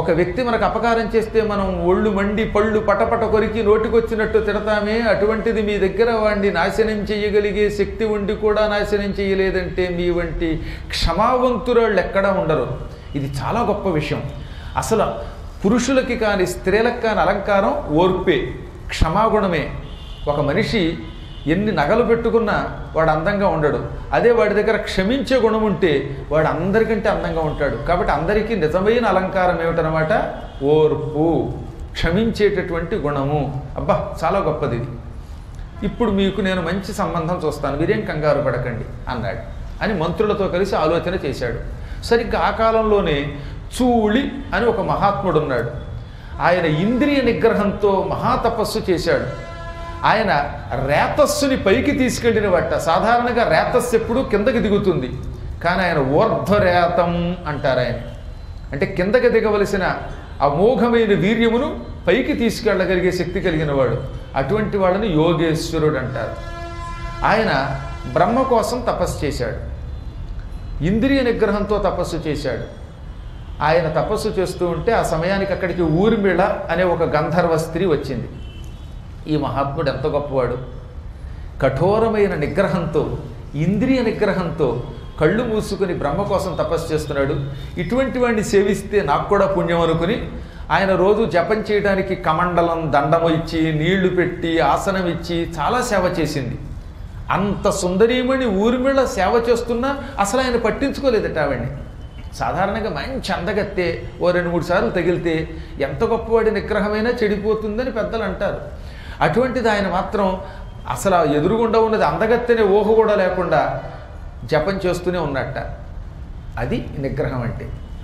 ఒక వ్యక్తి మనకు అపకారం చేస్తే మనం ఒళ్ళు మండి పళ్ళు పటపట కొరికి నోటికొచ్చినట్టు తిడతామే, అటువంటిది మీ దగ్గర వాడిని నాశనం చేయగలిగే శక్తి ఉండి కూడా నాశనం చేయలేదంటే మీ వంటి క్షమావంతురాళ్ళు ఎక్కడా ఉండరు. ఇది చాలా గొప్ప విషయం. అసలు పురుషులకి కానీ స్త్రీలకు కానీ అలంకారం ఓర్పే, క్షమాగుణమే. ఒక మనిషి ఎన్ని నగలు పెట్టుకున్నా వాడు అందంగా ఉండడు. అదే వాడి దగ్గర క్షమించే గుణం ఉంటే వాడు అందరికంటే అందంగా ఉంటాడు. కాబట్టి అందరికీ నిజమైన అలంకారం ఏమిటనమాట? ఓర్పు, క్షమించేటటువంటి గుణము. అబ్బా చాలా గొప్పది ఇది. ఇప్పుడు మీకు నేను మంచి సంబంధం చూస్తాను, మీరేం కంగారు పడకండి అన్నాడు అని మంత్రులతో కలిసి ఆలోచన చేశాడు. సరిగ్గా ఆ కాలంలోనే చూళి అని ఒక మహాత్ముడు ఉన్నాడు. ఆయన ఇంద్రియ నిగ్రహంతో మహాతపస్సు చేశాడు. ఆయన రేతస్సుని పైకి తీసుకెళ్ళిన బట్ట. సాధారణంగా రేతస్సు ఎప్పుడు కిందకి దిగుతుంది, కానీ ఆయన ఊర్ధ్వరేతం అంటారు. ఆయన అంటే కిందకి దిగవలసిన అమోఘమైన వీర్యమును పైకి తీసుకెళ్ళగలిగే శక్తి కలిగిన వాడు. అటువంటి వాళ్ళని యోగేశ్వరుడు అంటారు. ఆయన బ్రహ్మ కోసం తపస్సు చేశాడు, ఇంద్రియ నిగ్రహంతో తపస్సు చేశాడు. ఆయన తపస్సు చేస్తూ ఉంటే ఆ సమయానికి అక్కడికి ఊర్మిళ అనే ఒక గంధర్వ స్త్రీ వచ్చింది. ఈ మహాత్ముడు ఎంత గొప్పవాడు! కఠోరమైన నిగ్రహంతో, ఇంద్రియ నిగ్రహంతో కళ్ళు మూసుకుని బ్రహ్మ కోసం తపస్సు చేస్తున్నాడు. ఇటువంటి వాడిని సేవిస్తే నాకు కూడా పుణ్యం అనుకుని ఆయన రోజు జపం చేయడానికి కమండలం, దండము ఇచ్చి, నీళ్లు పెట్టి, ఆసనం ఇచ్చి చాలా సేవ చేసింది. అంత సుందరీమణి ఊర్మిళ సేవ చేస్తున్నా అసలు ఆయన పట్టించుకోలేదట ఆవిడ్ని. సాధారణంగా మంచి అందగత్తే ఓ 2-3 సార్లు తగిలితే ఎంత గొప్పవాడి నిగ్రహమైనా చెడిపోతుందని పెద్దలు అంటారు. అటువంటిది ఆయన మాత్రం అసలు ఎదురుగుండా ఉన్నది అందగత్తెనే ఊహ కూడా లేకుండా జపం చేస్తూనే ఉన్నట్ట. అది నిగ్రహం అంటే.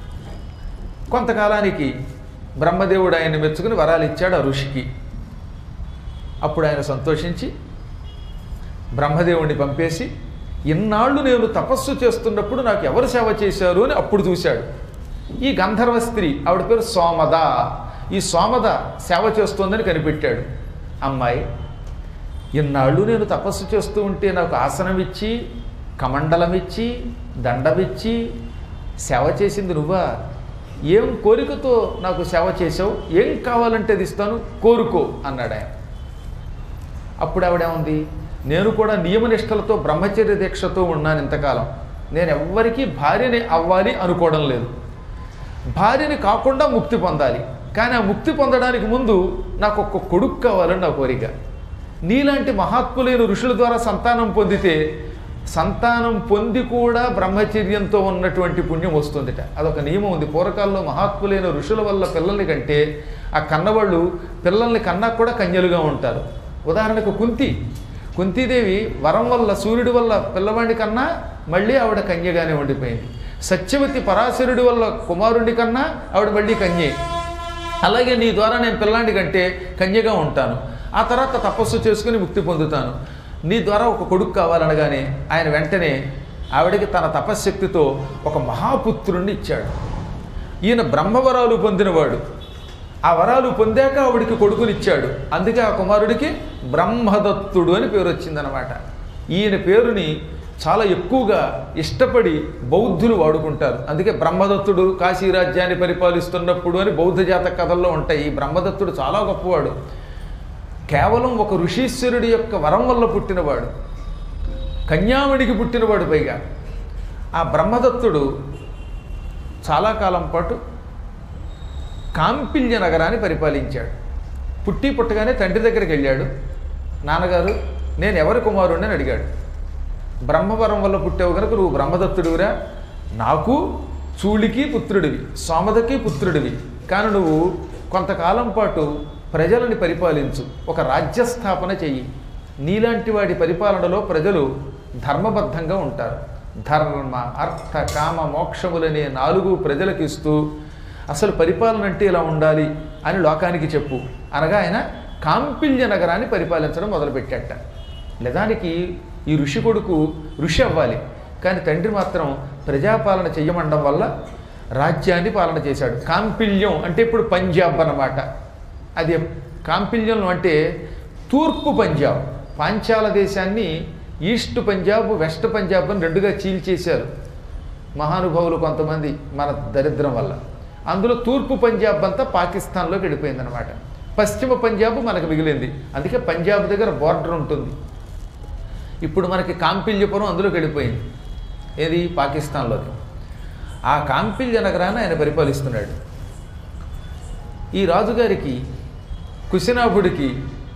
కొంతకాలానికి బ్రహ్మదేవుడు ఆయన్ని మెచ్చుకుని వరాలు ఇచ్చాడు ఆ ఋషికి. అప్పుడు ఆయన సంతోషించి బ్రహ్మదేవుడిని పంపేసి, ఇన్నాళ్ళు నేను తపస్సు చేస్తున్నప్పుడు నాకు ఎవరు సేవ చేశారు అని అప్పుడు చూశాడు. ఈ గంధర్వ స్త్రీ, ఆవిడ పేరు సోమద. ఈ సోమద సేవ చేస్తోందని కనిపెట్టాడు. అమ్మాయి, ఇన్నాళ్ళు నేను తపస్సు చేస్తూ ఉంటే నాకు ఆసనం ఇచ్చి, కమండలం ఇచ్చి, దండమిచ్చి సేవ చేసింది నువ్వా? ఏం కోరికతో నాకు సేవ చేసావు? ఏం కావాలంటే అది ఇస్తాను, కోరుకో అన్నాడు ఆయన. అప్పుడు ఆవిడేముంది, నేను కూడా నియమనిష్టలతో బ్రహ్మచర్య దీక్షతో ఉన్నాను ఇంతకాలం. నేను ఎవ్వరికీ భార్యని అవ్వాలి అనుకోవడం లేదు. భార్యని కాకుండా ముక్తి పొందాలి. కానీ ఆ ముక్తి పొందడానికి ముందు నాకు ఒక్క కొడుకు కావాలని నా కోరిక. నీలాంటి మహాత్ములైన ఋషుల ద్వారా సంతానం పొందితే, సంతానం పొంది కూడా బ్రహ్మచర్యంతో ఉన్నటువంటి పుణ్యం వస్తుందిట. అదొక నియమం ఉంది. పూర్వకాలంలో మహాత్ములైన ఋషుల వల్ల పిల్లల్ని కంటే ఆ కన్నవాళ్ళు పిల్లల్ని కన్నా కూడా కన్యలుగా ఉంటారు. ఉదాహరణకు కుంతీదేవి వరం వల్ల, సూర్యుడి వల్ల పిల్లవాడి కన్నా మళ్ళీ ఆవిడ కన్యగానే ఉండిపోయింది. సత్యవతి పరాశరుడి వల్ల కుమారుడి కన్నా ఆవిడ మళ్ళీ కన్యే. అలాగే నీ ద్వారా నేను పిల్లాడి కంటే కన్యగా ఉంటాను. ఆ తర్వాత తపస్సు చేసుకుని ముక్తి పొందుతాను. నీ ద్వారా ఒక కొడుకు కావాలనగానే ఆయన వెంటనే ఆవిడకి తన తపశ్శక్తితో ఒక మహాపుత్రుణ్ణి ఇచ్చాడు. ఈయన బ్రహ్మవరాలు పొందినవాడు. ఆ వరాలు పొందాక ఆవిడికి కొడుకునిచ్చాడు. అందుకే ఆ కుమారుడికి బ్రహ్మదత్తుడు అని పేరు వచ్చిందనమాట. ఈయన పేరుని చాలా ఎక్కువగా ఇష్టపడి బౌద్ధులు వాడుకుంటారు. అందుకే బ్రహ్మదత్తుడు కాశీరాజ్యాన్ని పరిపాలిస్తున్నప్పుడు అని బౌద్ధ జాతక కథల్లో ఉంటాయి. ఈ బ్రహ్మదత్తుడు చాలా గొప్పవాడు. కేవలం ఒక ఋషీశ్వరుడి యొక్క వరం వల్ల పుట్టినవాడు, కన్యామణికి పుట్టినవాడు. పైగా ఆ బ్రహ్మదత్తుడు చాలా కాలం పాటు కాంపిల్య నగరాన్ని పరిపాలించాడు. పుట్టగానే తండ్రి దగ్గరికి వెళ్ళాడు. నాన్నగారు, నేను ఎవరి కుమారుడిని అని అడిగాడు. బ్రహ్మవరం వల్ల పుట్టావు కనుక నువ్వు బ్రహ్మదత్తుడివిరా. నాకు చూళికి పుత్రుడివి, సోమదకి పుత్రుడివి. కానీ నువ్వు కొంతకాలం పాటు ప్రజలని పరిపాలించు, ఒక రాజ్యస్థాపన చెయ్యి. నీలాంటి వాడి పరిపాలనలో ప్రజలు ధర్మబద్ధంగా ఉంటారు. ధర్మ, అర్థ, కామ, మోక్షములనే 4 ప్రజలకు ఇస్తూ అసలు పరిపాలన అంటే ఇలా ఉండాలి అని లోకానికి చెప్పు అనగా ఆయన కాంపిల్య నగరాన్ని పరిపాలించడం మొదలుపెట్టాట. నిజానికి ఈ ఋషి కొడుకు ఋషి అవ్వాలి, కానీ తండ్రి మాత్రం ప్రజాపాలన చెయ్యమండం వల్ల రాజ్యాన్ని పాలన చేశాడు. కాంపిల్యం అంటే ఇప్పుడు పంజాబ్ అన్నమాట. అది కాంపిల్యం అంటే తూర్పు పంజాబ్. పాంచాల దేశాన్ని ఈస్ట్ పంజాబ్, వెస్ట్ పంజాబ్ అని 2గా చీల్చేశారు మహానుభావులు కొంతమంది మన దరిద్రం వల్ల. అందులో తూర్పు పంజాబ్ అంతా పాకిస్తాన్లోకి వెళ్ళిపోయిందనమాట. పశ్చిమ పంజాబ్ మనకు మిగిలింది. అందుకే పంజాబ్ దగ్గర బార్డర్ ఉంటుంది. ఇప్పుడు మనకి కాంపిల్యపురం అందులోకి వెళ్ళిపోయింది. ఏది? పాకిస్తాన్లోకి. ఆ కాంపిల్య నగరాన్ని ఆయన పరిపాలిస్తున్నాడు. ఈ రాజుగారికి కుశనాభుడికి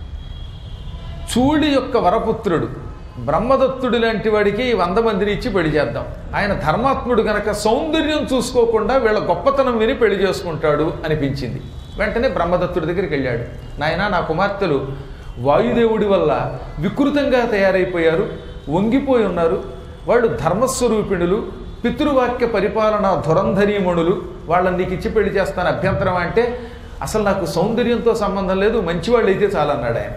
చూడి యొక్క వరపుత్రుడు బ్రహ్మదత్తుడి లాంటి వాడికి 100 మందిని ఇచ్చి పెళ్లి చేద్దాం. ఆయన ధర్మాత్ముడు గనక సౌందర్యం చూసుకోకుండా వీళ్ళ గొప్పతనం విని పెళ్లి చేసుకుంటాడు అనిపించింది. వెంటనే బ్రహ్మదత్తుడి దగ్గరికి వెళ్ళాడు. నాయనా, నా కుమార్తెలు వాయుదేవుడి వల్ల వికృతంగా తయారైపోయారు, వంగిపోయి ఉన్నారు. వాళ్ళు ధర్మస్వరూపిణులు, పితృవాక్య పరిపాలన ధురంధరీమణులు. వాళ్ళని నీకు ఇచ్చి పెళ్లి చేస్తాను, అభ్యంతరం అంటే అసలు నాకు సౌందర్యంతో సంబంధం లేదు, మంచివాళ్ళు అయితే చాలన్నాడు ఆయన.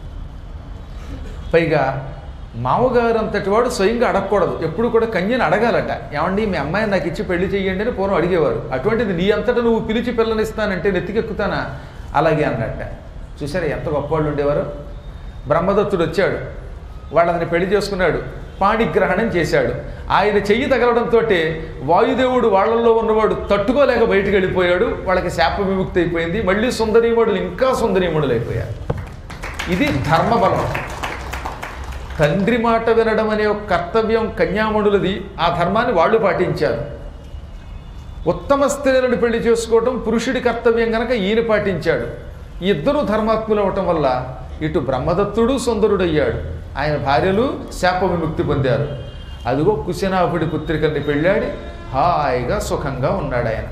పైగా మామగారు అంతటి వాడు స్వయంగా అడగకూడదు, ఎప్పుడు కూడా కన్యని అడగాలట. ఏమండి మీ అమ్మాయిని నాకు ఇచ్చి పెళ్లి చెయ్యండి అని పూర్వం అడిగేవారు. అటువంటిది నీ అంతటా నువ్వు పిలిచి పిల్లనిస్తానంటే నెత్తికెక్కుతానా? అలాగే అన్నట్ట. చూసారా ఎంత గొప్పవాళ్ళు ఉండేవారు. బ్రహ్మదత్తుడు వచ్చాడు, వాళ్ళని పెళ్లి చేసుకున్నాడు, పాణిగ్రహణం చేశాడు. ఆయన చెయ్యి తగలడంతో వాయుదేవుడు వాళ్ళల్లో ఉన్నవాడు తట్టుకోలేక బయటికి వెళ్ళిపోయాడు. వాళ్ళకి శాప విముక్తి అయిపోయింది. మళ్ళీ సుందరీమణులు ఇంకా సుందరీమణులు అయిపోయారు. ఇది ధర్మబలం. తండ్రి మాట వినడం అనే ఒక కర్తవ్యం కన్యామణులది. ఆ ధర్మాన్ని వాళ్ళు పాటించారు. ఉత్తమ స్త్రీలను పెళ్లి చేసుకోవటం పురుషుడి కర్తవ్యం కనుక ఈయన పాటించాడు. ఇద్దరు ధర్మాత్ములు అవటం వల్ల ఇటు బ్రహ్మదత్తుడు సుందరుడయ్యాడు, ఆయన భార్యలు శాప విముక్తి పొందారు. అదిగో కుశనాభుడి పుత్రికల్ని పెళ్ళాడి హాయిగా సుఖంగా ఉన్నాడు ఆయన.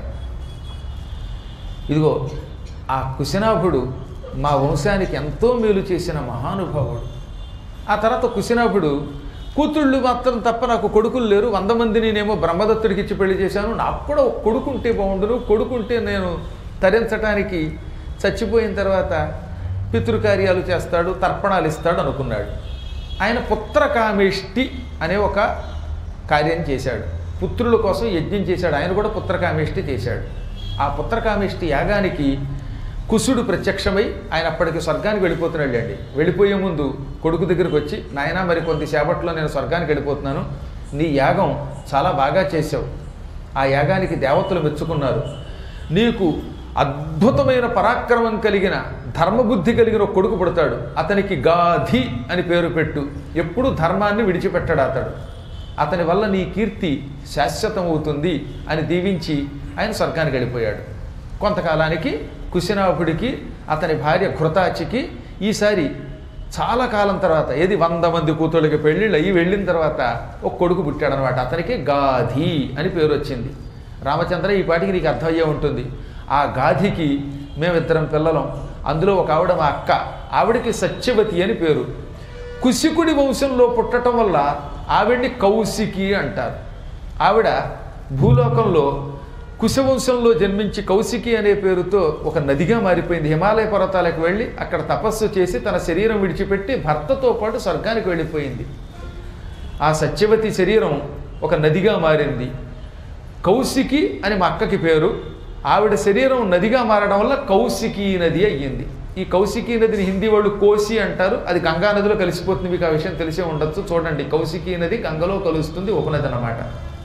ఇదిగో ఆ కుశనాభుడు మా వంశానికి ఎంతో మేలు చేసిన మహానుభావుడు. ఆ తర్వాత కుశనాభుడు కూతుళ్ళు మాత్రం తప్ప నాకు కొడుకులు లేరు, 100 మందిని నేనేమో బ్రహ్మదత్తుడికి ఇచ్చి పెళ్లి చేశాను, నాకు కూడా ఒక కొడుకుంటే బాగుండును, కొడుకుంటే నేను తరించటానికి చచ్చిపోయిన తర్వాత పితృకార్యాలు చేస్తాడు, తర్పణాలు ఇస్తాడు అనుకున్నాడు. ఆయన పుత్రకామేష్టి అనే ఒక కార్యం చేశాడు. పుత్రుల కోసం యజ్ఞం చేశాడు. ఆయన కూడా పుత్రకామేష్టి చేశాడు. ఆ పుత్రకామేష్టి యాగానికి కుశుడు ప్రత్యక్షమై ఆయన అప్పటికి స్వర్గానికి వెళ్ళిపోతున్నాడు అండి. వెళ్ళిపోయే ముందు కొడుకు దగ్గరికి వచ్చి, నాయనా మరి కొద్దిసేపట్లో నేను స్వర్గానికి వెళ్ళిపోతున్నాను, నీ యాగం చాలా బాగా చేసావు, ఆ యాగానికి దేవతలు మెచ్చుకున్నారు, నీకు అద్భుతమైన పరాక్రమం కలిగిన ధర్మబుద్ధి కలిగిన ఒక కొడుకు పుడతాడు, అతనికి గాధి అని పేరు పెట్టు, ఎప్పుడు ధర్మాన్ని విడిచిపెట్టాడు అతడు, అతని వల్ల నీ కీర్తి శాశ్వతమవుతుంది అని దీవించి ఆయన స్వర్గానికి వెళ్ళిపోయాడు. కొంతకాలానికి కుశనాభుడికి అతని భార్య ఘృతాచికి ఈసారి చాలా కాలం తర్వాత, ఏది 100 మంది కూతుళ్ళకి పెళ్ళిళ్ళు అయ్యి వెళ్ళిన తర్వాత ఒక కొడుకు పుట్టాడనమాట. అతనికి గాధి అని పేరు వచ్చింది. రామచంద్ర, ఈ పాటికి నీకు అర్థమయ్యే ఉంటుంది. ఆ గాధికి మేమిద్దరం పిల్లలం. అందులో ఒక ఆవిడ మా అక్క, ఆవిడికి సత్యవతి అని పేరు. కుశికుడి వంశంలో పుట్టడం వల్ల ఆవిడ్ని కౌశికి అంటారు. ఆవిడ భూలోకంలో కుశవంశంలో జన్మించి కౌశికి అనే పేరుతో ఒక నదిగా మారిపోయింది. హిమాలయ పర్వతాలకు వెళ్ళి అక్కడ తపస్సు చేసి తన శరీరం విడిచిపెట్టి భర్తతో పాటు స్వర్గానికి వెళ్ళిపోయింది. ఆ సత్యవతి శరీరం ఒక నదిగా మారింది. కౌశికి అని మా అక్కకి పేరు. ఆవిడ శరీరం నదిగా మారడం వల్ల కౌశికీ నది అయ్యింది. ఈ కౌశికీ నదిని హిందీ వాళ్ళు కోసి అంటారు. అది గంగా నదిలో కలిసిపోతుంది. మీకు ఆ విషయం తెలిసే ఉండొచ్చు. చూడండి, కౌశికీ నది గంగలో కలుస్తుంది, ఉపనది అన్నమాట.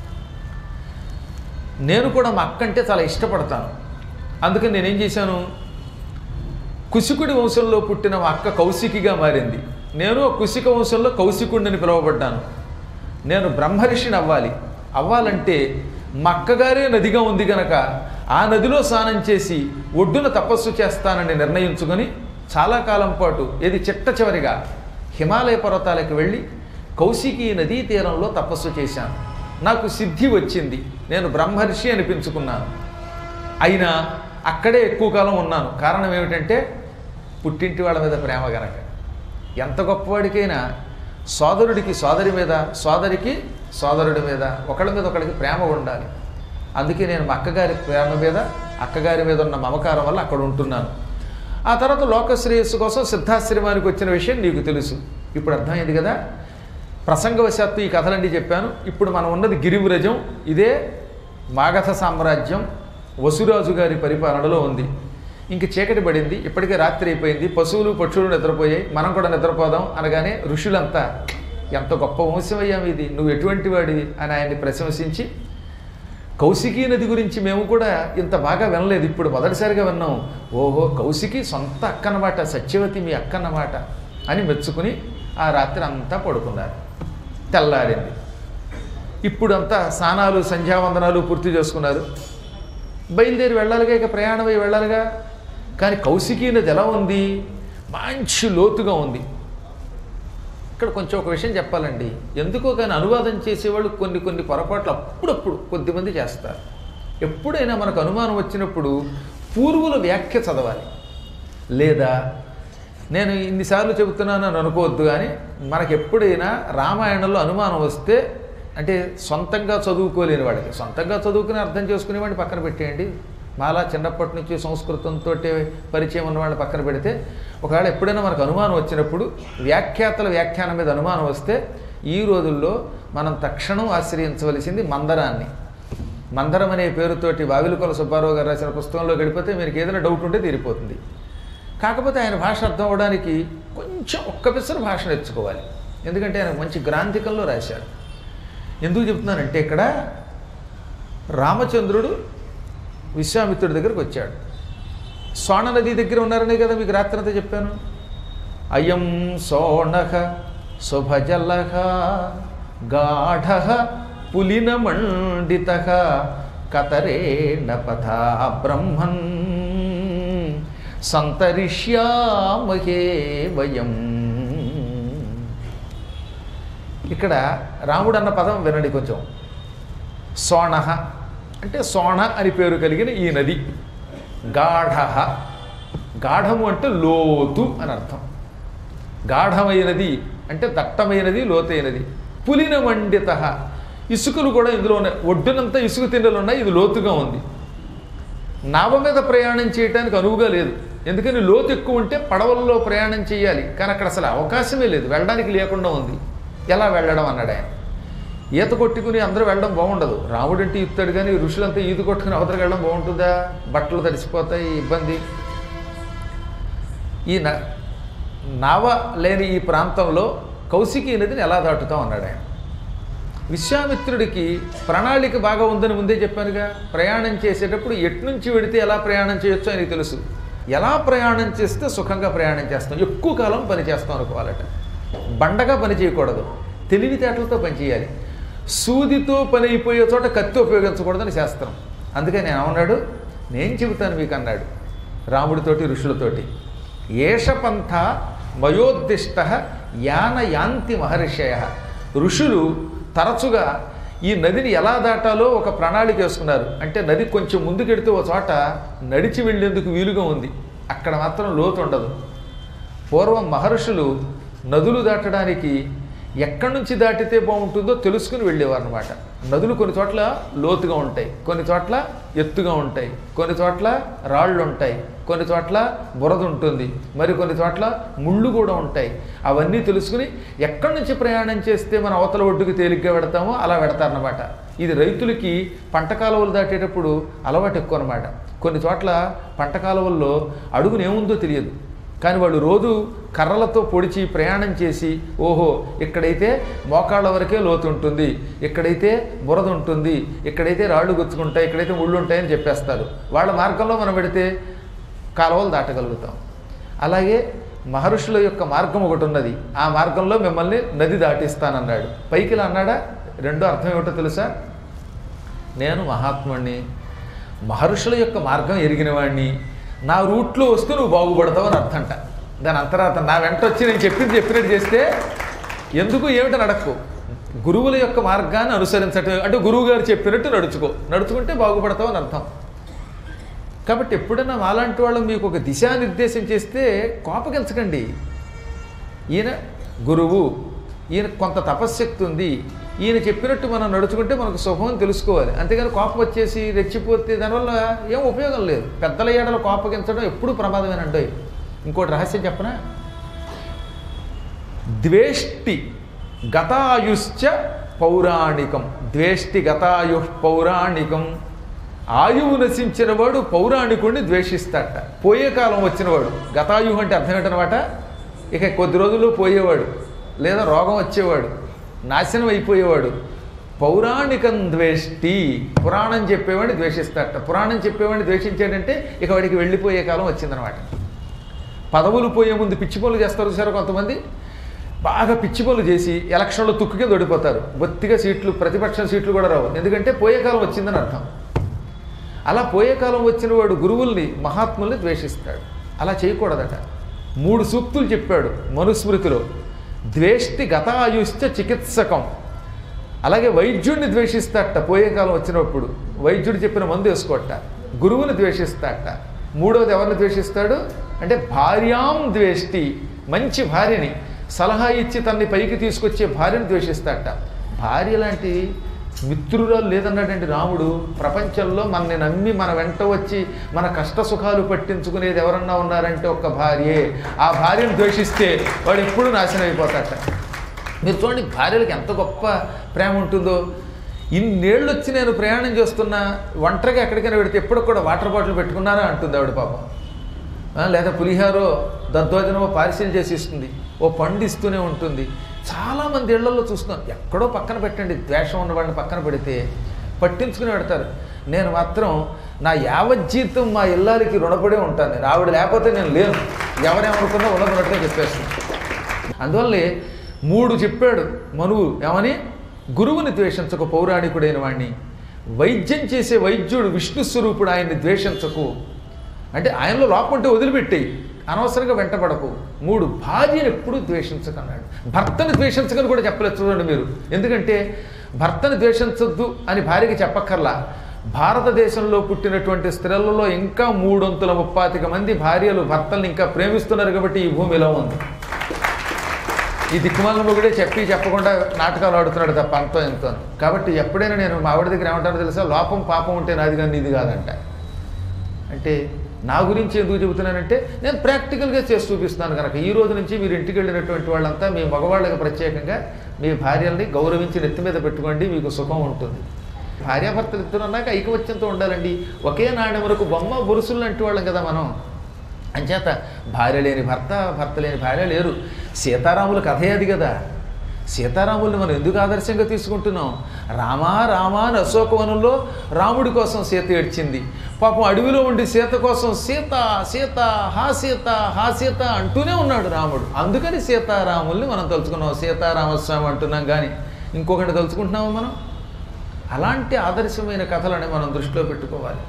నేను కూడా మా అక్క అంటే చాలా ఇష్టపడతాను. అందుకని నేనేం చేశాను, కుశికుడి వంశంలో పుట్టిన మా అక్క కౌశికిగా మారింది. నేను కుశిక వంశంలో కౌశికుడిని పిలువబడ్డాను. నేను బ్రహ్మర్షిని అవ్వాలంటే మా అక్కగారే నదిగా ఉంది కనుక ఆ నదిలో స్నానం చేసి ఒడ్డున తపస్సు చేస్తానని నిర్ణయించుకొని చాలా కాలం పాటు చిట్ట చివరిగా హిమాలయ పర్వతాలకు వెళ్ళి కౌశికీ నదీ తీరంలో తపస్సు చేశాను. నాకు సిద్ధి వచ్చింది. నేను బ్రహ్మర్షి అనిపించుకున్నాను. అయినా అక్కడే ఎక్కువ కాలం ఉన్నాను. కారణం ఏమిటంటే పుట్టింటి వాళ్ళ మీద ప్రేమ గనక. ఎంత గొప్పవాడికైనా సోదరుడికి సోదరి మీద, సోదరికి సోదరుడి మీద, ఒకళ్ళ మీద ఒకళ్ళకి ప్రేమ ఉండాలి. అందుకే నేను మా అక్కగారి ప్రేమ మీద, అక్కగారి మీద ఉన్న మమకారం వల్ల అక్కడ ఉంటున్నాను. ఆ తర్వాత లోకశ్రేయస్సు కోసం సిద్ధాశ్రమానికి వచ్చిన విషయం నీకు తెలుసు. ఇప్పుడు అర్థమైంది కదా. ప్రసంగవశాత్తు ఈ కథలన్నీ చెప్పాను. ఇప్పుడు మనం ఉన్నది గిరివ్రజం. ఇదే మాగధ సామ్రాజ్యం వసురాజు గారి పరిపాలనలో ఉంది. ఇంక చీకటి పడింది, ఇప్పటికే రాత్రి అయిపోయింది, పశువులు పక్షులు నిద్రపోయాయి, మనం కూడా నిద్రపోదాం అనగానే ఋషులంతా ఎంత గొప్ప వంశం అయ్యాం ఇది, నువ్వు ఎటువంటి వాడివి అని ఆయన్ని ప్రశంసించి కౌశికీ నది గురించి మేము కూడా ఇంత బాగా వినలేదు, ఇప్పుడు మొదటిసారిగా విన్నాం. ఓహో, కౌశికి సొంత అక్క అన్నమాట, సత్యవతి మీ అక్క అన్నమాట అని మెచ్చుకుని ఆ రాత్రి అంతా పడుకున్నారు. తెల్లారింది. ఇప్పుడు అంతా స్నానాలు సంధ్యావందనాలు పూర్తి చేసుకున్నారు. బయలుదేరి వెళ్ళాలిగా, ఇక ప్రయాణమై వెళ్ళాలిగా. కానీ కౌశికీ నది ఎలా ఉంది? మంచి లోతుగా ఉంది. ఇక్కడ కొంచెం ఒక విషయం చెప్పాలండి. ఎందుకో కానీ అనువాదం చేసేవాళ్ళు కొన్ని పొరపాట్లు అప్పుడప్పుడు కొద్దిమంది చేస్తారు. ఎప్పుడైనా మనకు అనుమానం వచ్చినప్పుడు పూర్వుల వ్యాఖ్య చదవాలి. లేదా నేను ఇన్నిసార్లు చెబుతున్నాను అని అనుకోవద్దు, కానీ మనకు ఎప్పుడైనా రామాయణంలో అనుమానం వస్తే, అంటే సొంతంగా చదువుకోలేని వాడికి, సొంతంగా చదువుకుని అర్థం చేసుకునేవాడిని పక్కన పెట్టేయండి. మాలా చిన్నప్పటి నుంచి సంస్కృతంతో పరిచయం ఉన్నవాడిని పక్కన పెడితే, ఒకవేళ ఎప్పుడైనా మనకు అనుమానం వచ్చినప్పుడు వ్యాఖ్యాతల వ్యాఖ్యానం మీద అనుమానం వస్తే, ఈ రోజుల్లో మనం తక్షణం ఆశ్రయించవలసింది మందరాన్ని. మందరం అనే పేరుతోటి వావిలికొల సుబ్బారావు గారు రాసిన పుస్తకంలో గడిపితే మీకు ఏదైనా డౌట్ ఉంటే తీరిపోతుంది. కాకపోతే ఆయన భాష అర్థం అవ్వడానికి కొంచెం ఒక్క పిసరు భాష నేర్చుకోవాలి. ఎందుకంటే ఆయన మంచి గ్రాంథికంలో రాశారు. ఎందుకు చెప్తున్నానంటే, ఇక్కడ రామచంద్రుడు విశ్వామిత్రుడి దగ్గరకు వచ్చాడు. సోణ నది దగ్గర ఉన్నారనే కదా మీకు రాత్రంతా చెప్పాను. అయం సోణః శుభజలః గాఢః పులినమండితః కతరేణ పథా బ్రహ్మన్ సంతరిష్యామహే వయం. ఇక్కడ రాముడు అన్న పదం వినండి కొంచెం. సోణః అంటే సోణ అని పేరు కలిగిన ఈ నది. గాఢః, గాఢము అంటే లోతు అని అర్థం. గాఢమైనది అంటే దట్టమైనది, లోతైనది. పులినమండితః, ఇసుకలు కూడా ఇందులో ఉన్నాయి. ఒడ్డునంతా ఇసుక తిండలు ఉన్నాయి, ఇది లోతుగా ఉంది. నావ మీద ప్రయాణం చేయడానికి అనువుగా లేదు. ఎందుకని లోతు ఎక్కువ ఉంటే పడవల్లో ప్రయాణం చేయాలి, కానీ అక్కడ అసలు అవకాశమే లేదు, వెళ్ళడానికి లేకుండా ఉంది. ఎలా వెళ్ళడం అన్నాడు ఆయన. ఈత కొట్టుకుని అందరూ వెళ్ళడం బాగుండదు. రాముడంటే ఈదుతాడు, కానీ ఋషులంతా ఈత కొట్టుకుని అవతలకు వెళ్ళడం బాగుంటుందా? బట్టలు తడిసిపోతాయి, ఇబ్బంది. ఈ నావ లేని ఈ ప్రాంతంలో కౌశికీ నదిని ఎలా దాటుతాం అన్నాడు ఆయన. విశ్వామిత్రుడికి ప్రణాళిక బాగా ఉందని ముందే చెప్పానుగా. ప్రయాణం చేసేటప్పుడు ఎట్నుంచి వెడితే ఎలా ప్రయాణం చేయొచ్చో ఆయనకి తెలుసు. ఎలా ప్రయాణం చేస్తే సుఖంగా ప్రయాణం చేస్తాం, ఎక్కువ కాలం పని చేస్తాం అనుకోవాలట. బండగా పని చేయకూడదు, తెలివితేటలతో పని చేయాలి. సూదితో పని అయిపోయే చోట కత్తి ఉపయోగించకూడదని శాస్త్రం. అందుకని నేను ఏమన్నాడు, నేను చెబుతాను మీకు అన్నాడు రాముడితోటి ఋషులతోటి. ఏషపంథ వయోద్దిష్ట యానయాంతి మహర్షయ. ఋషులు తరచుగా ఈ నదిని ఎలా దాటాలో ఒక ప్రణాళిక వేసుకున్నారు. అంటే నది కొంచెం ముందుకెడితే ఒక చోట నడిచి వెళ్ళేందుకు వీలుగా ఉంది, అక్కడ మాత్రం లోతు ఉండదు. పూర్వం మహర్షులు నదులు దాటడానికి ఎక్కడి నుంచి దాటితే బాగుంటుందో తెలుసుకుని వెళ్ళేవారు అన్నమాట. నదులు కొన్ని చోట్ల లోతుగా ఉంటాయి, కొన్ని చోట్ల ఎత్తుగా ఉంటాయి, కొన్ని చోట్ల రాళ్ళు ఉంటాయి, కొన్ని చోట్ల బురద ఉంటుంది, మరి కొన్ని చోట్ల ముళ్ళు కూడా ఉంటాయి. అవన్నీ తెలుసుకుని ఎక్కడి నుంచి ప్రయాణం చేస్తే మనం అవతల ఒడ్డుకు తేలిగ్గా పెడతామో అలా పెడతారన్నమాట. ఇది రైతులకి పంట కాలువలు దాటేటప్పుడు అలవాటు ఎక్కువ అనమాట. కొన్ని చోట్ల పంట కాలువల్లో అడుగునేముందో తెలియదు, కానీ వాళ్ళు రోజు కర్రలతో పొడిచి ప్రయాణం చేసి, ఓహో ఇక్కడైతే మోకాళ్ళ వరకే లోతు ఉంటుంది, ఇక్కడైతే బురద ఉంటుంది, ఇక్కడైతే రాళ్ళు గుచ్చుకుంటాయి, ఇక్కడైతే ముళ్ళు ఉంటాయని చెప్పేస్తారు. వాళ్ళ మార్గంలో మనం పెడితే కాలువలు దాటగలుగుతాం. అలాగే మహర్షుల యొక్క మార్గం ఒకటి ఉన్నది, ఆ మార్గంలో మిమ్మల్ని నది దాటిస్తానన్నాడు. పైకి ఇలా అన్నాడా? రెండో అర్థం ఏమిటో తెలుసా? నేను మహాత్ముడిని, మహర్షుల యొక్క మార్గం ఎరిగిన వాడిని, నా రూట్లో వస్తే నువ్వు బాగుపడతావు అని అర్థంట. దాని అంతరార్థం నా వెంట వచ్చి నేను చెప్పినట్టు చేస్తే ఎందుకు ఏమిటని అడక్కు, గురువుల యొక్క మార్గాన్ని అనుసరించటం అంటే గురువు గారు చెప్పినట్టు నడుచుకుంటే బాగుపడతావు అని అర్థం. కాబట్టి ఎప్పుడైనా మాలాంటి వాళ్ళు మీకు ఒక దిశానిర్దేశం చేస్తే కోపగించకండి. ఈయన గురువు, ఈయన కొంత తపశ్శక్తి ఉంది, ఈయన చెప్పినట్టు మనం నడుచుకుంటే మనకు శుభం తెలుసుకోవాలి. అంతేగాని కోపం వచ్చేసి రెచ్చిపోతే దానివల్ల ఏం ఉపయోగం లేదు. పెద్దల ఏడలో కోపగించడం ఎప్పుడూ ప్రమాదమేనండి. ఇంకోటి రహస్యం చెప్పనా? ద్వేష్టి గతాయుశ్చ పౌరాణికం. ద్వేష్టి గతాయు పౌరాణికం. ఆయువు నశించినవాడు పౌరాణికుడిని ద్వేషిస్తాట. పోయే కాలం వచ్చినవాడు. గతాయు అంటే అర్థం ఏంటనమాట, ఇక కొద్ది రోజుల్లో పోయేవాడు, లేదా రోగం వచ్చేవాడు, నాశనం అయిపోయేవాడు, పౌరాణికం ద్వేష్టి. పురాణం చెప్పేవాడిని ద్వేషిస్తాడట. పురాణం చెప్పేవాడిని ద్వేషించాడంటే ఇక వాడికి వెళ్ళిపోయే కాలం వచ్చిందనమాట. పదవులు పోయే ముందు పిచ్చి పనులు చేస్తారు చూసారు కొంతమంది. బాగా పిచ్చి పనులు చేసి ఎలక్షన్లో తుక్కుకే దొడిపోతారు. బొత్తిగా సీట్లు, ప్రతిపక్ష సీట్లు కూడా రావు. ఎందుకంటే పోయే కాలం వచ్చిందని అర్థం. అలా పోయే కాలం వచ్చిన వాడు గురువుల్ని, మహాత్ముల్ని ద్వేషిస్తాడు. అలా చేయకూడదట. 3 సూక్తులు చెప్పాడు మనుస్మృతిలో. ద్వేష్టి గతాయుశ్చ చికిత్సకం. అలాగే వైద్యుడిని ద్వేషిస్తాట. పోయే కాలం వచ్చినప్పుడు వైద్యుడు చెప్పిన మందు వేసుకోట. గురువుని ద్వేషిస్తాట. మూడోది ఎవరిని ద్వేషిస్తాడు అంటే భార్యాం ద్వేష్టి. మంచి భార్యని, సలహా ఇచ్చి తన్ని పైకి తీసుకొచ్చే భార్యని ద్వేషిస్తాట. భార్య లాంటి మిత్రురాలు లేదన్నాడండి రాముడు. ప్రపంచంలో మనని నమ్మి మన వెంట వచ్చి మన కష్ట సుఖాలు పట్టించుకునేది ఎవరన్నా ఉన్నారంటే ఒక్క భార్యే. ఆ భార్యను ద్వేషిస్తే వాడు ఎప్పుడూ నాశనం అయిపోతాట. మీరు చూడండి భార్యలకు ఎంత గొప్ప ప్రేమ ఉంటుందో. ఇన్నేళ్ళు వచ్చి నేను ప్రయాణం చేస్తున్నా, ఒంటరిగా ఎక్కడికైనా పెడితే ఎప్పుడు కూడా వాటర్ బాటిల్ పెట్టుకున్నారా అంటుంది ఆవిడ పాపం. లేదా పులిహారో దద్దోజనమో పార్సిల్ చేసి ఇస్తుంది. ఓ పండు ఇస్తూనే ఉంటుంది. చాలామంది ఇళ్లలో చూస్తున్నాను, ఎక్కడో పక్కన పెట్టండి, ద్వేషం ఉన్న వాళ్ళని పక్కన పెడితే పట్టించుకుని పెడతారు. నేను మాత్రం నా యావజ్జీతం మా ఇల్లాలకి రుణపడే ఉంటాను. నేను ఆవిడ లేకపోతే నేను లేను. ఎవరేమనుకున్నా ఉన్నట్టుగా చెప్పేస్తాను. అందువల్లే 3 చెప్పాడు మనువు. ఏమని? గురువుని ద్వేషించకు పౌరాణికుడైన వాణ్ణి. వైద్యం చేసే వైద్యుడు విష్ణు స్వరూపుడు, ఆయన్ని ద్వేషించకు. అంటే ఆయనలో లోపం ఉంటే వదిలిపెట్టేయి, అనవసరంగా వెంటబడకు. 3 భార్యను ఎప్పుడూ ద్వేషించకన్నాడు. భర్తను ద్వేషించకని కూడా చెప్పలేదు చూడండి మీరు. ఎందుకంటే భర్తను ద్వేషించొద్దు అని భార్యకి చెప్పక్కర్లా. భారతదేశంలో పుట్టినటువంటి స్త్రీలలో ఇంకా 325 మంది భార్యలు భర్తల్ని ఇంకా ప్రేమిస్తున్నారు కాబట్టి ఈ భూమి ఇలా ఉంది. ఈ దిక్కుమాల మొగుడే చెప్పకుండా నాటకాలు ఆడుతున్నాడు తప్ప అంతో ఎంతో. కాబట్టి ఎప్పుడైనా నేను మా ఆవిడ దగ్గర ఏమంటానో తెలుసా, లోపం పాపం ఉంటే నాది కానీ ఇది కాదంట. అంటే నా గురించి ఎందుకు చెబుతున్నానంటే నేను ప్రాక్టికల్గా చేసి చూపిస్తున్నాను కనుక. ఈ రోజు నుంచి మీరు ఇంటికి వెళ్ళినటువంటి వాళ్ళంతా మీ మగవాళ్ళకి ప్రత్యేకంగా మీ భార్యల్ని గౌరవించి నెత్తి మీద పెట్టుకోండి, మీకు సుఖం ఉంటుంది. భార్యాభర్తలు ఇద్దరు అన్నాక ఐకమత్యంతో ఉండాలండి. ఒకే నాణ్యములకు బొమ్మ బొరుసులు అంటూ వాళ్ళం కదా మనం. అంచేత భార్య లేని భర్త, భర్త లేని భార్య లేరు. సీతారాముల కథే అది కదా. సీతారాముల్ని మనం ఎందుకు ఆదర్శంగా తీసుకుంటున్నాం? రామా రామా అని అశోకవనంలో రాముడి కోసం సీత ఏడ్చింది. పాపం అడవిలో ఉండి సీత కోసం సీత సీత హా సీత హా సీత అంటూనే ఉన్నాడు రాముడు. అందుకని సీతారాముల్ని మనం తలుచుకున్నాం, సీతారామస్వామి అంటున్నాం. కానీ ఇంకొకటి తలుచుకుంటున్నామా మనం? అలాంటి ఆదర్శమైన కథలని మనం దృష్టిలో పెట్టుకోవాలి.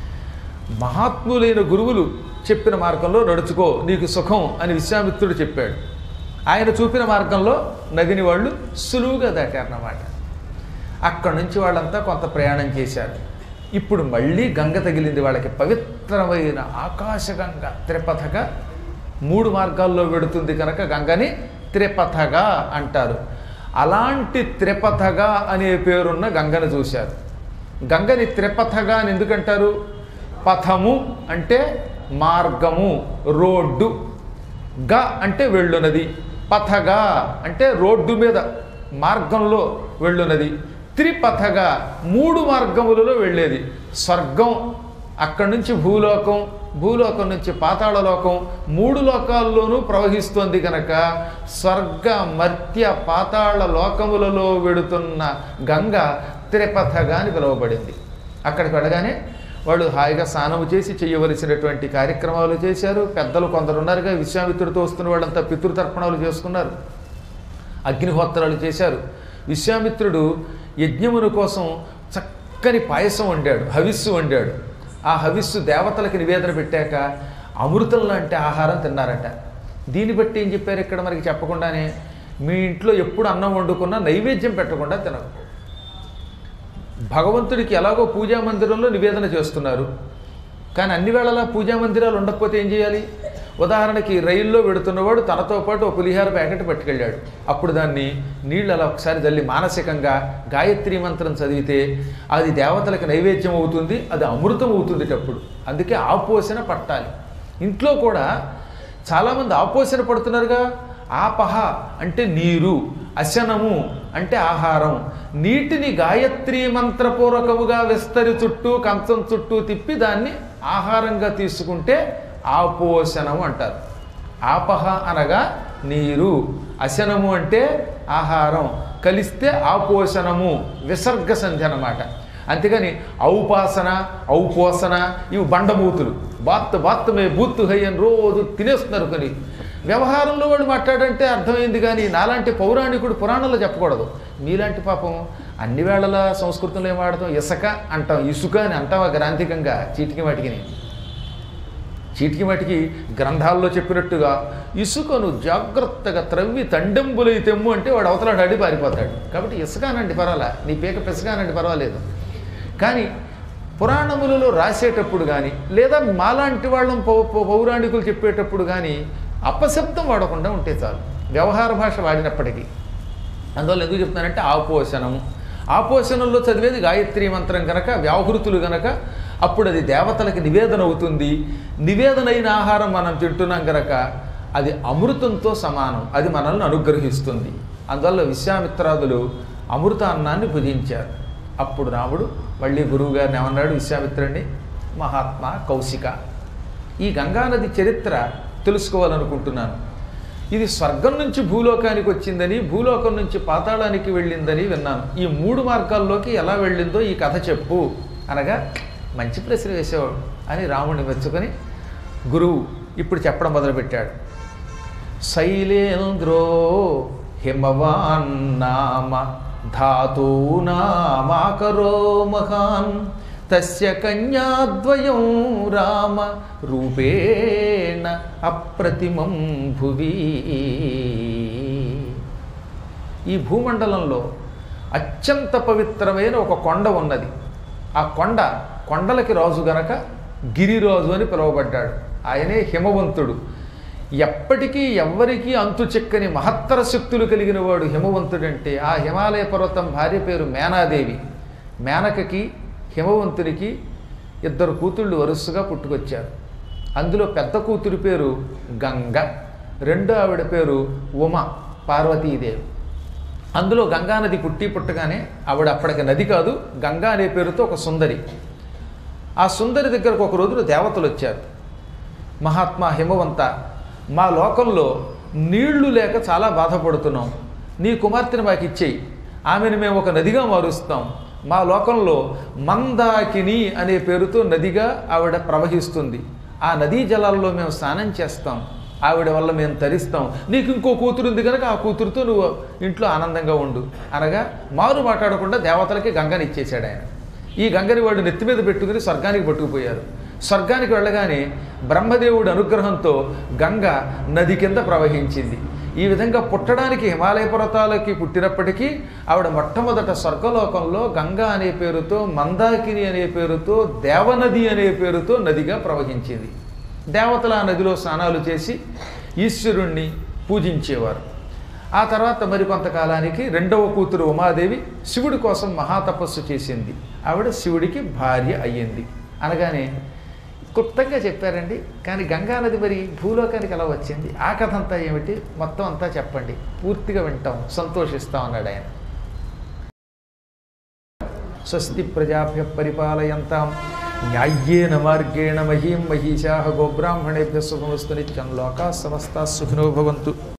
మహాత్ములైన గురువులు చెప్పిన మార్గంలో నడుచుకో, నీకు సుఖం అని విశ్వామిత్రుడు చెప్పాడు. ఆయన చూపిన మార్గంలో నదిని వాళ్ళు సులువుగా దాటారన్నమాట. అక్కడి నుంచి వాళ్ళంతా కొంత ప్రయాణం చేశారు. ఇప్పుడు మళ్ళీ గంగ తగిలింది వాళ్ళకి. పవిత్రమైన ఆకాశగంగ త్రిపథగా 3 మార్గాల్లో వెడుతుంది కనుక గంగని త్రిపథగా అంటారు. అలాంటి త్రిపథగా అనే పేరున్న గంగను చూశారు. గంగని త్రిపథగా అని ఎందుకంటారు? పథము అంటే మార్గము, రోడ్డు. గ అంటే వెళ్ళునది. పథగా అంటే రోడ్డు మీద మార్గంలో వెళ్ళునది. త్రిపథగా 3 మార్గములలో వెళ్ళేది. స్వర్గం, అక్కడి నుంచి భూలోకం, భూలోకం నుంచి పాతాళలోకం, 3 లోకాల్లోనూ ప్రవహిస్తోంది కనుక స్వర్గ మర్త్య పాతాళ లోకములలో వెడుతున్న గంగ త్రిపథగా అని పిలువబడింది. అక్కడికి వెళ్ళగానే వాళ్ళు హాయిగా స్నానము చేసి చేయవలసినటువంటి కార్యక్రమాలు చేశారు. పెద్దలు కొందరు ఉన్నారుగా, విశ్వామిత్రుడితో వస్తున్న వాళ్ళంతా పితృతర్పణాలు చేసుకున్నారు, అగ్నిహోత్రాలు చేశారు. విశ్వామిత్రుడు యజ్ఞముల కోసం చక్కని పాయసం వండాడు, హవిస్సు వండాడు. ఆ హవిస్సు దేవతలకు నివేదన పెట్టాక అమృతం లాంటి ఆహారం తిన్నారట. దీన్ని బట్టి ఏం చెప్పారు ఇక్కడ మనకి చెప్పకుండానే, మీ ఇంట్లో ఎప్పుడు అన్నం వండుకున్నా నైవేద్యం పెట్టకుండా తినరు. భగవంతుడికి ఎలాగో పూజా మందిరంలో నివేదన చేస్తున్నారు, కానీ అన్ని వేళలా పూజా మందిరాలు ఉండకపోతే ఏం చేయాలి? ఉదాహరణకి రైల్లో వెడుతున్నవాడు తనతో పాటు ఒక పులిహార ప్యాకెట్ పట్టుకెళ్ళాడు. అప్పుడు దాన్ని నీళ్ళు అలా ఒకసారి జల్లి మానసికంగా గాయత్రీ మంత్రం చదివితే అది దేవతలకు నైవేద్యం అవుతుంది, అది అమృతం అవుతుంది అప్పుడు. అందుకే ఆపోసన పట్టాలి. ఇంట్లో కూడా చాలామంది ఆపోసన పడుతున్నారుగా. ఆపహ అంటే నీరు, అశనము అంటే ఆహారం. నీటిని గాయత్రీ మంత్రపూర్వకముగా విస్తరి చుట్టూ కంచం చుట్టూ తిప్పి దాన్ని ఆహారంగా తీసుకుంటే ఆపోషణం అంటారు. ఆపహ అనగా నీరు, అశనము అంటే ఆహారం, కలిస్తే ఆపోషణము, విసర్గ సంధి అన్నమాట. అంతేగాని ఔపాసన ఔపోసన ఇవి బండమూతులు. బాత్ మే బూత్ హై అని రోజు తినేస్తున్నారు. కొని వ్యవహారంలో వాడు మాట్లాడంటే అర్థమైంది, కానీ నాలాంటి పౌరాణికుడు పురాణంలో చెప్పకూడదు. మీలాంటి పాపం అన్ని వేళల సంస్కృతంలో ఏం వాడతాం, ఇసక అంటాం, ఇసుక అని అంటాం గ్రాంథికంగా. చీటికి వాటికి గ్రంథాల్లో చెప్పినట్టుగా ఇసుకను జాగ్రత్తగా త్రవ్వి తండెంబులై తెమ్ము అంటే వాడు అవతలాడు అడి పారిపోతాడు. కాబట్టి ఇసుకానండి పర్వాలా, నీ పీక పిసకానండి పర్వాలేదు. కానీ పురాణములలో రాసేటప్పుడు కానీ లేదా మాలాంటి వాళ్ళం పౌరాణికులు చెప్పేటప్పుడు కానీ అపశబ్దం వాడకుండా ఉంటే చాలు, వ్యవహార భాష వాడినప్పటికీ. అందువల్ల ఎందుకు చెప్తానంటే ఆపోషణము. ఆపోషణంలో చదివేది గాయత్రీ మంత్రం కనుక, వ్యాహృతులు కనుక అప్పుడు అది దేవతలకి నివేదన అవుతుంది. నివేదనైన ఆహారం మనం తింటున్నాం కనుక అది అమృతంతో సమానం, అది మనల్ని అనుగ్రహిస్తుంది. అందువల్ల విశ్వామిత్రాదులు అమృతాన్నాన్ని భుజించారు. అప్పుడు రాముడు మళ్ళీ గురువుగారిని ఏమన్నాడు, విశ్వామిత్రుడిని, మహాత్మా కౌశిక, ఈ గంగానది చరిత్ర తెలుసుకోవాలనుకుంటున్నాను. ఇది స్వర్గం నుంచి భూలోకానికి వచ్చిందని, భూలోకం నుంచి పాతాళానికి వెళ్ళిందని విన్నాను. ఈ 3 మార్గాల్లోకి ఎలా వెళ్ళిందో ఈ కథ చెప్పు అనగా, మంచి ప్రశ్న వేసేవాడు అని రాముడిని మెచ్చుకొని గురువు ఇప్పుడు చెప్పడం మొదలుపెట్టాడు. శైలేంద్రో హిమవాన్ నామ ధాతూనామాకరో మహాన్ తస్య కన్యాద్వయం రామ రూపేణ అప్రతిమం భువి. ఈ భూమండలంలో అత్యంత పవిత్రమైన ఒక కొండ ఉన్నది. ఆ కొండలకి రాజు గనక గిరిరాజు అని పిలువబడ్డాడు. ఆయనే హిమవంతుడు. ఎప్పటికీ ఎవ్వరికీ అంతు చెక్కని మహత్తర శక్తులు కలిగిన వాడు హిమవంతుడంటే. ఆ హిమాలయ పర్వతం భార్య పేరు మేనాదేవి. మేనకకి హిమవంతునికి 2 కూతుళ్ళు వరుసగా పుట్టుకొచ్చారు. అందులో పెద్ద కూతురి పేరు గంగ, రెండో ఆవిడ పేరు ఉమ, పార్వతీదేవి. అందులో గంగానది పుట్టగానే ఆవిడ అప్పటికి నది కాదు, గంగా అనే పేరుతో ఒక సుందరి. ఆ సుందరి దగ్గరకు ఒక రోజున దేవతలు వచ్చారు. మహాత్మా హిమవంత, మా లోకంలో నీళ్లు లేక చాలా బాధపడుతున్నాం, నీ కుమార్తెను మాకు ఇచ్చేయి, ఆమెను మేము ఒక నదిగా మారుస్తాం. మా లోకంలో మందాకిని అనే పేరుతో నదిగా ఆవిడ ప్రవహిస్తుంది. ఆ నదీ జలాల్లో మేము స్నానం చేస్తాం, ఆవిడ వల్ల మేము తరిస్తాం. నీకు ఇంకో కూతురు ఉంది కనుక ఆ కూతురుతో నువ్వు ఇంట్లో ఆనందంగా ఉండు అనగా మారు మాట్లాడకుండా దేవతలకి గంగని ఇచ్చేశాడు ఆయన. ఈ గంగని వాడు నెత్తి మీద పెట్టుకుని స్వర్గానికి పట్టుకుపోయారు. స్వర్గానికి వెళ్ళగానే బ్రహ్మదేవుడి అనుగ్రహంతో గంగ నది కింద ప్రవహించింది. ఈ విధంగా పుట్టడానికి హిమాలయ పర్వతాలకి పుట్టినప్పటికీ ఆవిడ మొట్టమొదట స్వర్గలోకంలో గంగా అనే పేరుతో, మందాకిని అనే పేరుతో, దేవనది అనే పేరుతో నదిగా ప్రవహించింది. దేవతలు ఆ నదిలో స్నానాలు చేసి ఈశ్వరుణ్ణి పూజించేవారు. ఆ తర్వాత మరికొంతకాలానికి రెండవ కూతురు ఉమాదేవి శివుడి కోసం మహాతపస్సు చేసింది. ఆవిడ శివుడికి భార్య అయ్యింది. అనగానే క్లుప్తంగా చెప్పారండి. కానీ గంగానది మరి భూలోకానికి ఎలా వచ్చింది, ఆ కథ అంతా ఏమిటి, మొత్తం అంతా చెప్పండి, పూర్తిగా వింటాం, సంతోషిస్తాం అన్నాడు ఆయన. స్వస్తి ప్రజాభ్య పరిపాలయంతాం న్యాయ్యేన మార్గేణ మహీం మహిషాః గోబ్రాహ్మణేభ్యः శుభమస్తు నిత్యం లోకాః సమస్తాః సుఖినో భవంతు.